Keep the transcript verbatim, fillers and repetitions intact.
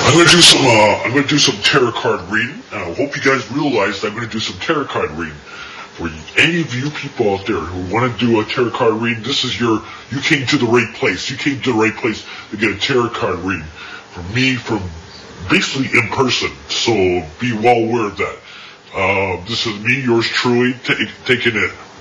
I'm going to do some, uh, I'm going to do some tarot card reading. And I hope you guys realize that I'm going to do some tarot card reading. For any of you people out there who want to do a tarot card reading, this is your, you came to the right place. You came to the right place to get a tarot card reading from me, from basically in person. So be well aware of that. Uh, this is me, yours truly, t- taking it